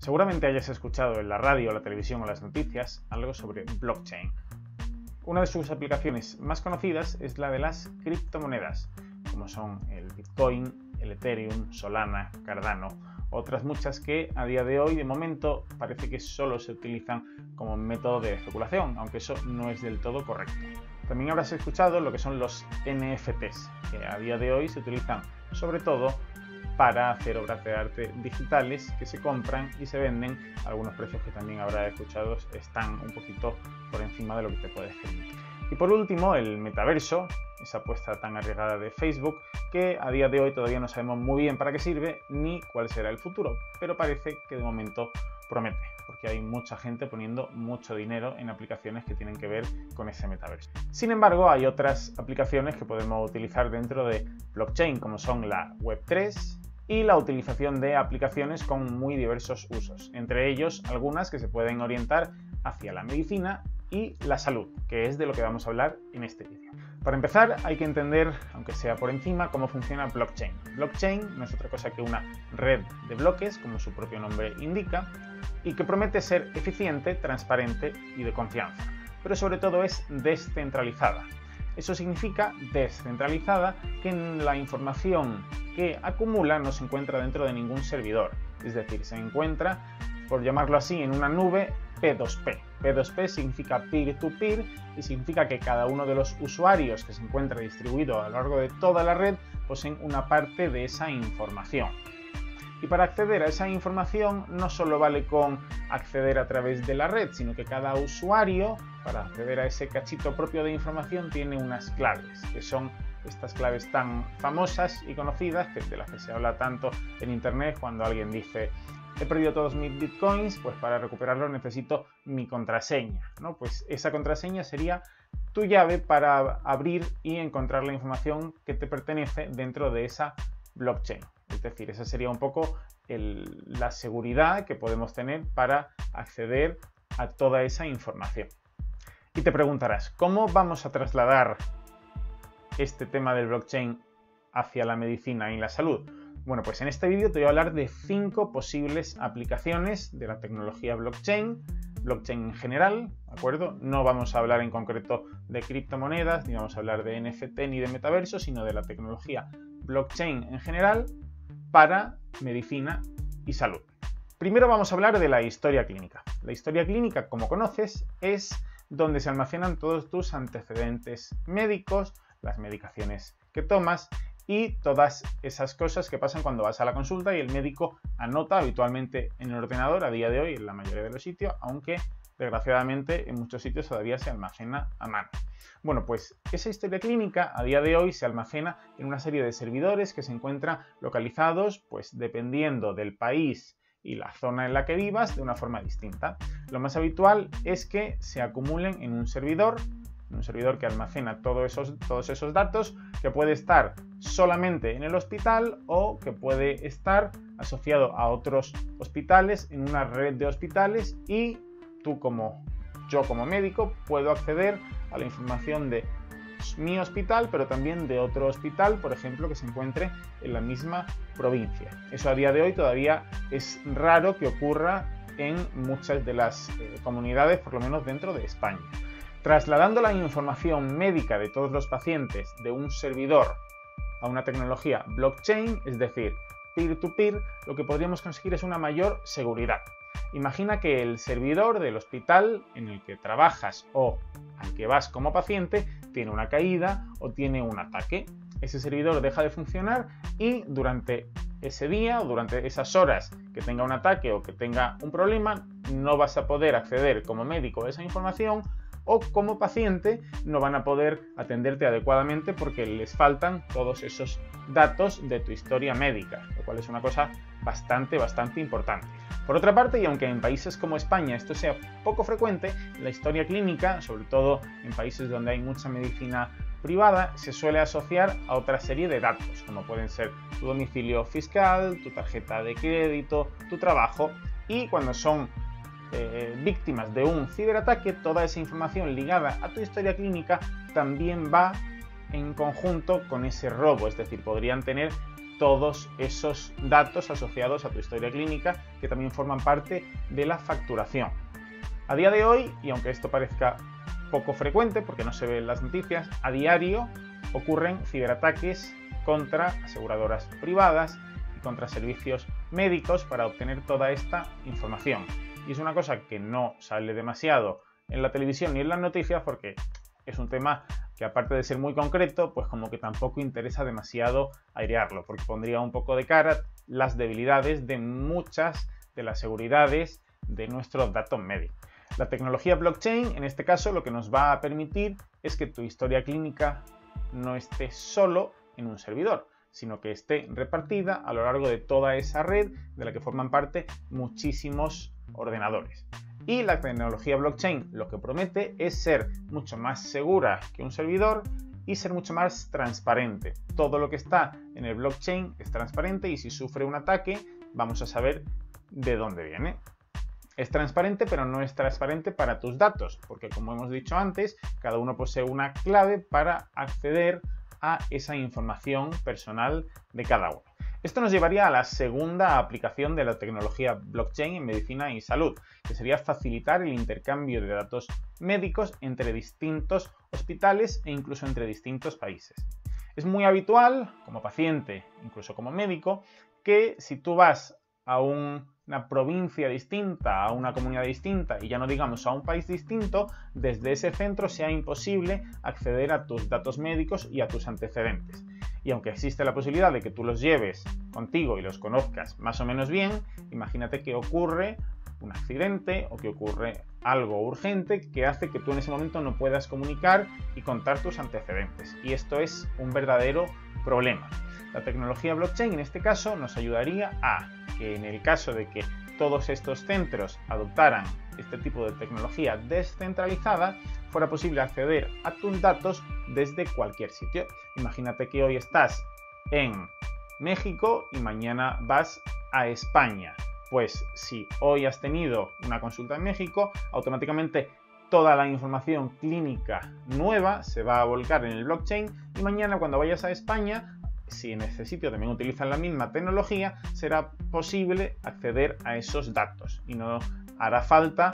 Seguramente hayas escuchado en la radio, la televisión o las noticias algo sobre blockchain. Una de sus aplicaciones más conocidas es la de las criptomonedas, como son el Bitcoin, el Ethereum, Solana, Cardano, otras muchas que a día de hoy, de momento, parece que solo se utilizan como método de especulación, aunque eso no es del todo correcto. También habrás escuchado lo que son los NFTs, que a día de hoy se utilizan sobre todo para hacer obras de arte digitales que se compran y se venden a algunos precios que también habrás escuchado están un poquito por encima de lo que te puedes permitir. Y por último, el metaverso, esa apuesta tan arriesgada de Facebook, que a día de hoy todavía no sabemos muy bien para qué sirve ni cuál será el futuro, pero parece que de momento promete, porque hay mucha gente poniendo mucho dinero en aplicaciones que tienen que ver con ese metaverso. Sin embargo, hay otras aplicaciones que podemos utilizar dentro de blockchain, como son la Web3 y la utilización de aplicaciones con muy diversos usos, entre ellos algunas que se pueden orientar hacia la medicina y la salud, que es de lo que vamos a hablar en este vídeo. Para empezar, hay que entender, aunque sea por encima, cómo funciona blockchain. Blockchain no es otra cosa que una red de bloques, como su propio nombre indica, y que promete ser eficiente, transparente y de confianza, pero sobre todo es descentralizada. Eso significa descentralizada que la información que acumula no se encuentra dentro de ningún servidor, es decir, se encuentra, por llamarlo así, en una nube P2P. P2P significa peer-to-peer y significa que cada uno de los usuarios que se encuentra distribuido a lo largo de toda la red poseen una parte de esa información. Y para acceder a esa información no solo vale con acceder a través de la red, sino que cada usuario, para acceder a ese cachito propio de información, tiene unas claves, que son estas claves tan famosas y conocidas, de las que se habla tanto en internet cuando alguien dice: he perdido todos mis bitcoins, pues para recuperarlos necesito mi contraseña, ¿no? Pues esa contraseña sería tu llave para abrir y encontrar la información que te pertenece dentro de esa blockchain. Es decir, esa sería un poco la seguridad que podemos tener para acceder a toda esa información. Y te preguntarás, ¿cómo vamos a trasladar este tema del blockchain hacia la medicina y la salud? Bueno, pues en este vídeo te voy a hablar de 5 posibles aplicaciones de la tecnología blockchain en general, ¿de acuerdo? No vamos a hablar en concreto de criptomonedas, ni vamos a hablar de NFT ni de metaverso, sino de la tecnología blockchain en general para medicina y salud. Primero vamos a hablar de la historia clínica. La historia clínica, como conoces, es donde se almacenan todos tus antecedentes médicos, las medicaciones que tomas y todas esas cosas que pasan cuando vas a la consulta y el médico anota habitualmente en el ordenador a día de hoy en la mayoría de los sitios, aunque desgraciadamente en muchos sitios todavía se almacena a mano. Bueno, pues esa historia clínica a día de hoy se almacena en una serie de servidores que se encuentran localizados, pues dependiendo del país y la zona en la que vivas, de una forma distinta. Lo más habitual es que se acumulen en un servidor que almacena todos esos datos, que puede estar solamente en el hospital o que puede estar asociado a otros hospitales en una red de hospitales, y yo como médico puedo acceder a la información de mi hospital, pero también de otro hospital, por ejemplo, que se encuentre en la misma provincia. Eso a día de hoy todavía es raro que ocurra en muchas de las comunidades, por lo menos dentro de España. Trasladando la información médica de todos los pacientes de un servidor a una tecnología blockchain, es decir, peer-to-peer, lo que podríamos conseguir es una mayor seguridad. Imagina que el servidor del hospital en el que trabajas o al que vas como paciente tiene una caída o tiene un ataque. Ese servidor deja de funcionar y durante ese día o durante esas horas que tenga un ataque o que tenga un problema, no vas a poder acceder como médico a esa información, o como paciente no van a poder atenderte adecuadamente porque les faltan todos esos datos de tu historia médica, lo cual es una cosa bastante importante. Por otra parte, y aunque en países como España esto sea poco frecuente, la historia clínica, sobre todo en países donde hay mucha medicina privada, se suele asociar a otra serie de datos, como pueden ser tu domicilio fiscal, tu tarjeta de crédito, tu trabajo, y cuando son víctimas de un ciberataque, toda esa información ligada a tu historia clínica también va en conjunto con ese robo, es decir, podrían tener todos esos datos asociados a tu historia clínica que también forman parte de la facturación. A día de hoy, y aunque esto parezca poco frecuente porque no se ve en las noticias, a diario ocurren ciberataques contra aseguradoras privadas y contra servicios médicos para obtener toda esta información. Y es una cosa que no sale demasiado en la televisión ni en las noticias porque es un tema que, aparte de ser muy concreto, pues como que tampoco interesa demasiado airearlo, porque pondría un poco de cara las debilidades de muchas de las seguridades de nuestros datos médicos. La tecnología blockchain, en este caso, lo que nos va a permitir es que tu historia clínica no esté solo en un servidor, sino que esté repartida a lo largo de toda esa red de la que forman parte muchísimos ordenadores. Y la tecnología blockchain lo que promete es ser mucho más segura que un servidor y ser mucho más transparente. Todo lo que está en el blockchain es transparente y si sufre un ataque vamos a saber de dónde viene. Es transparente, pero no es transparente para tus datos, porque como hemos dicho antes, cada uno posee una clave para acceder a esa información personal de cada uno. Esto nos llevaría a la segunda aplicación de la tecnología blockchain en medicina y salud, que sería facilitar el intercambio de datos médicos entre distintos hospitales e incluso entre distintos países. Es muy habitual, como paciente, incluso como médico, que si tú vas a una provincia distinta, a una comunidad distinta y ya no digamos a un país distinto, desde ese centro sea imposible acceder a tus datos médicos y a tus antecedentes. Y aunque existe la posibilidad de que tú los lleves contigo y los conozcas más o menos bien, imagínate que ocurre un accidente o que ocurre algo urgente que hace que tú en ese momento no puedas comunicar y contar tus antecedentes. Y esto es un verdadero problema. La tecnología blockchain en este caso nos ayudaría a que en el caso de que todos estos centros adoptaran este tipo de tecnología descentralizada, fuera posible acceder a tus datos desde cualquier sitio. Imagínate que hoy estás en México y mañana vas a España. Pues si hoy has tenido una consulta en México, automáticamente toda la información clínica nueva se va a volcar en el blockchain y mañana cuando vayas a España, si en ese sitio también utilizan la misma tecnología, será posible acceder a esos datos y no hará falta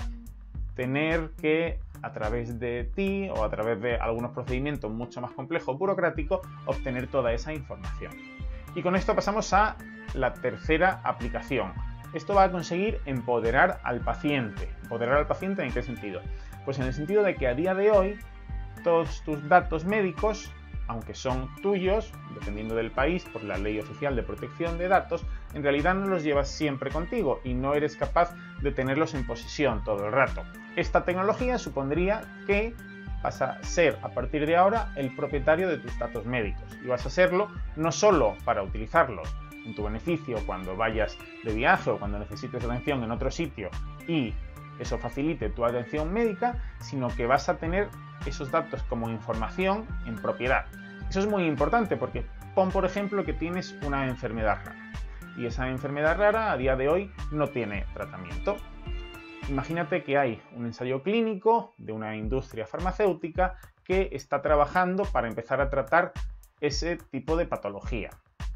tener que, a través de ti o a través de algunos procedimientos mucho más complejos, burocráticos, obtener toda esa información. Y con esto pasamos a la tercera aplicación. Esto va a conseguir empoderar al paciente. ¿Empoderar al paciente en qué sentido? Pues en el sentido de que a día de hoy todos tus datos médicos, aunque son tuyos, dependiendo del país, por la ley oficial de protección de datos, en realidad no los llevas siempre contigo y no eres capaz de tenerlos en posesión todo el rato. Esta tecnología supondría que vas a ser a partir de ahora el propietario de tus datos médicos y vas a serlo no solo para utilizarlos en tu beneficio cuando vayas de viaje o cuando necesites atención en otro sitio y eso facilite tu atención médica, sino que vas a tener esos datos como información en propiedad. Eso es muy importante porque pon por ejemplo que tienes una enfermedad rara y esa enfermedad rara a día de hoy no tiene tratamiento. Imagínate que hay un ensayo clínico de una industria farmacéutica que está trabajando para empezar a tratar ese tipo de patología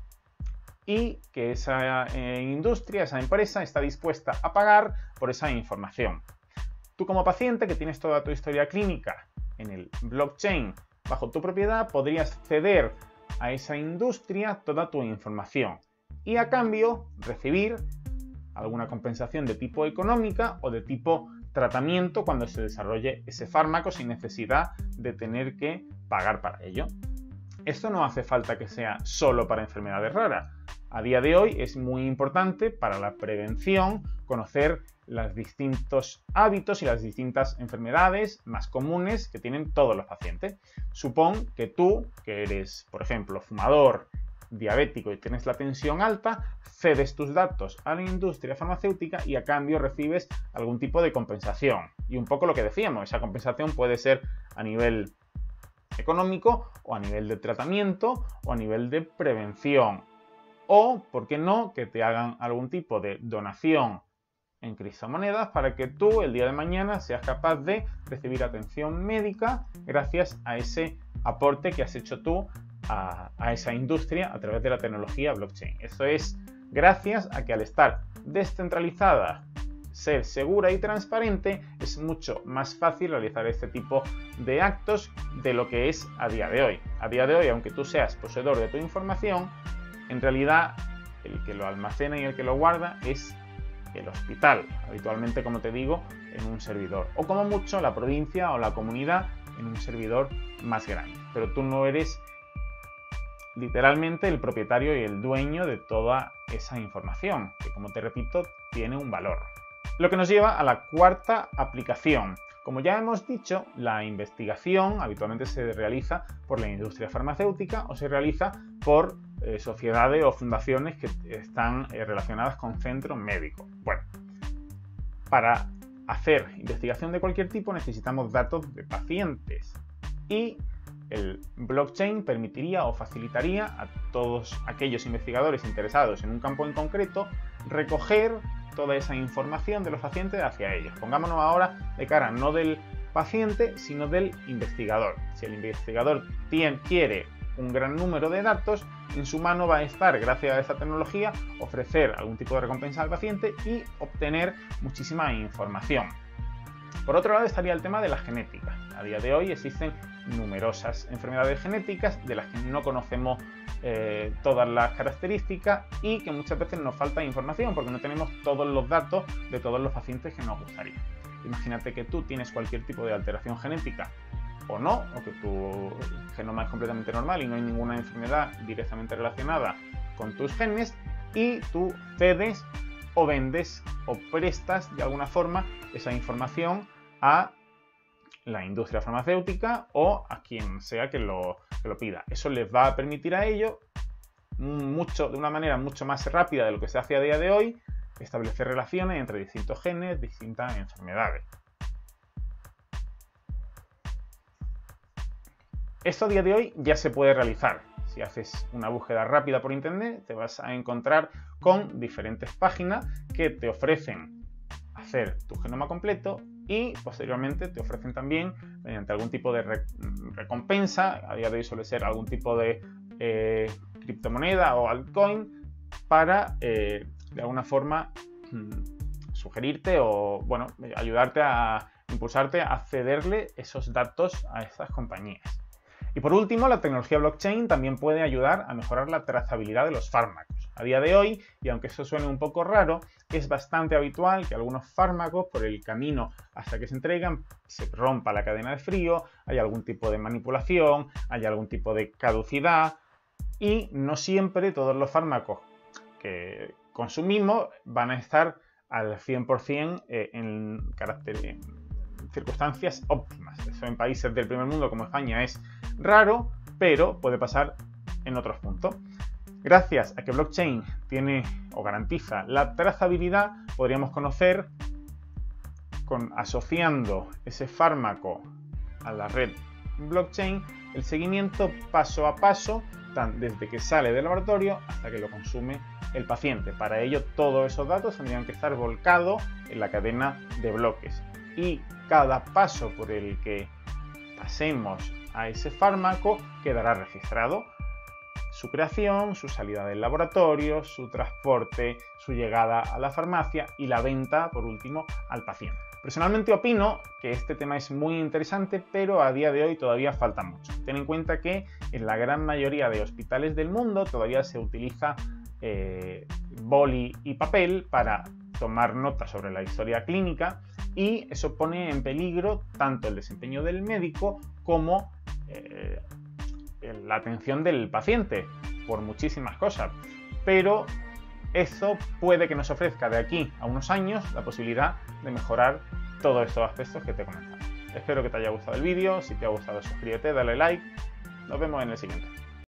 y que esa industria, esa empresa está dispuesta a pagar por esa información. Tú como paciente que tienes toda tu historia clínica en el blockchain bajo tu propiedad podrías ceder a esa industria toda tu información y a cambio recibir alguna compensación de tipo económica o de tipo tratamiento cuando se desarrolle ese fármaco sin necesidad de tener que pagar para ello. Esto no hace falta que sea solo para enfermedades raras. A día de hoy es muy importante para la prevención conocer los distintos hábitos y las distintas enfermedades más comunes que tienen todos los pacientes. Supón que tú, que eres, por ejemplo, fumador, diabético y tienes la tensión alta, cedes tus datos a la industria farmacéutica y a cambio recibes algún tipo de compensación. Y un poco lo que decíamos, esa compensación puede ser a nivel económico o a nivel de tratamiento o a nivel de prevención. O, ¿por qué no?, que te hagan algún tipo de donación en criptomonedas para que tú el día de mañana seas capaz de recibir atención médica gracias a ese aporte que has hecho tú a esa industria a través de la tecnología blockchain. Esto es gracias a que al estar descentralizada, ser segura y transparente, es mucho más fácil realizar este tipo de actos de lo que es a día de hoy. A día de hoy, aunque tú seas poseedor de tu información, en realidad el que lo almacena y el que lo guarda es el hospital, habitualmente, como te digo, en un servidor, o como mucho la provincia o la comunidad en un servidor más grande. Pero tú no eres literalmente el propietario y el dueño de toda esa información, que, como te repito, tiene un valor. Lo que nos lleva a la cuarta aplicación. Como ya hemos dicho, la investigación habitualmente se realiza por la industria farmacéutica o se realiza por sociedades o fundaciones que están relacionadas con centros médicos. Bueno, para hacer investigación de cualquier tipo necesitamos datos de pacientes y el blockchain permitiría o facilitaría a todos aquellos investigadores interesados en un campo en concreto recoger toda esa información de los pacientes hacia ellos. Pongámonos ahora de cara no del paciente, sino del investigador. Si el investigador quiere un gran número de datos, en su mano va a estar, gracias a esta tecnología, ofrecer algún tipo de recompensa al paciente y obtener muchísima información. Por otro lado estaría el tema de la genética. A día de hoy existen numerosas enfermedades genéticas de las que no conocemos todas las características y que muchas veces nos falta información porque no tenemos todos los datos de todos los pacientes que nos gustaría. Imagínate que tú tienes cualquier tipo de alteración genética o no, o que tu genoma es completamente normal y no hay ninguna enfermedad directamente relacionada con tus genes y tú cedes o vendes o prestas de alguna forma esa información a la industria farmacéutica o a quien sea que lo pida. Eso les va a permitir a ellos, de una manera mucho más rápida de lo que se hace a día de hoy, establecer relaciones entre distintos genes, distintas enfermedades. Esto a día de hoy ya se puede realizar. Si haces una búsqueda rápida por internet, te vas a encontrar con diferentes páginas que te ofrecen hacer tu genoma completo y posteriormente te ofrecen también, mediante algún tipo de recompensa, a día de hoy suele ser algún tipo de criptomoneda o altcoin, para de alguna forma sugerirte o bueno, ayudarte a impulsarte a cederle esos datos a estas compañías. Y por último, la tecnología blockchain también puede ayudar a mejorar la trazabilidad de los fármacos. A día de hoy, y aunque eso suene un poco raro, es bastante habitual que algunos fármacos, por el camino hasta que se entregan, se rompa la cadena de frío, haya algún tipo de manipulación, haya algún tipo de caducidad, y no siempre todos los fármacos que consumimos van a estar al 100% en circunstancias óptimas. Eso en países del primer mundo como España es raro, pero puede pasar en otros puntos. Gracias a que blockchain tiene o garantiza la trazabilidad, podríamos conocer, asociando ese fármaco a la red blockchain, el seguimiento paso a paso, desde que sale del laboratorio hasta que lo consume el paciente. Para ello, todos esos datos tendrían que estar volcados en la cadena de bloques. Y cada paso por el que pasemos a ese fármaco quedará registrado. Su creación, su salida del laboratorio, su transporte, su llegada a la farmacia y la venta, por último, al paciente. Personalmente opino que este tema es muy interesante, pero a día de hoy todavía falta mucho. Ten en cuenta que en la gran mayoría de hospitales del mundo todavía se utiliza boli y papel para tomar notas sobre la historia clínica, y eso pone en peligro tanto el desempeño del médico como la atención del paciente por muchísimas cosas. Pero eso puede que nos ofrezca de aquí a unos años la posibilidad de mejorar todos estos aspectos que te he comentado. Espero que te haya gustado el vídeo. Si te ha gustado, suscríbete, dale like. Nos vemos en el siguiente.